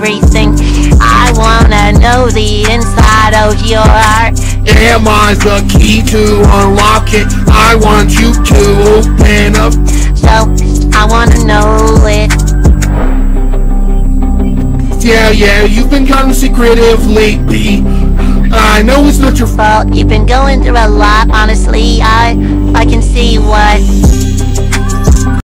everything. I wanna know the inside of your heart. Am I the key to unlock it? I want you to open up. So, I wanna know it. Yeah, you've been kind of secretive lately. I know it's not your fault. You've been going through a lot, honestly. I can see what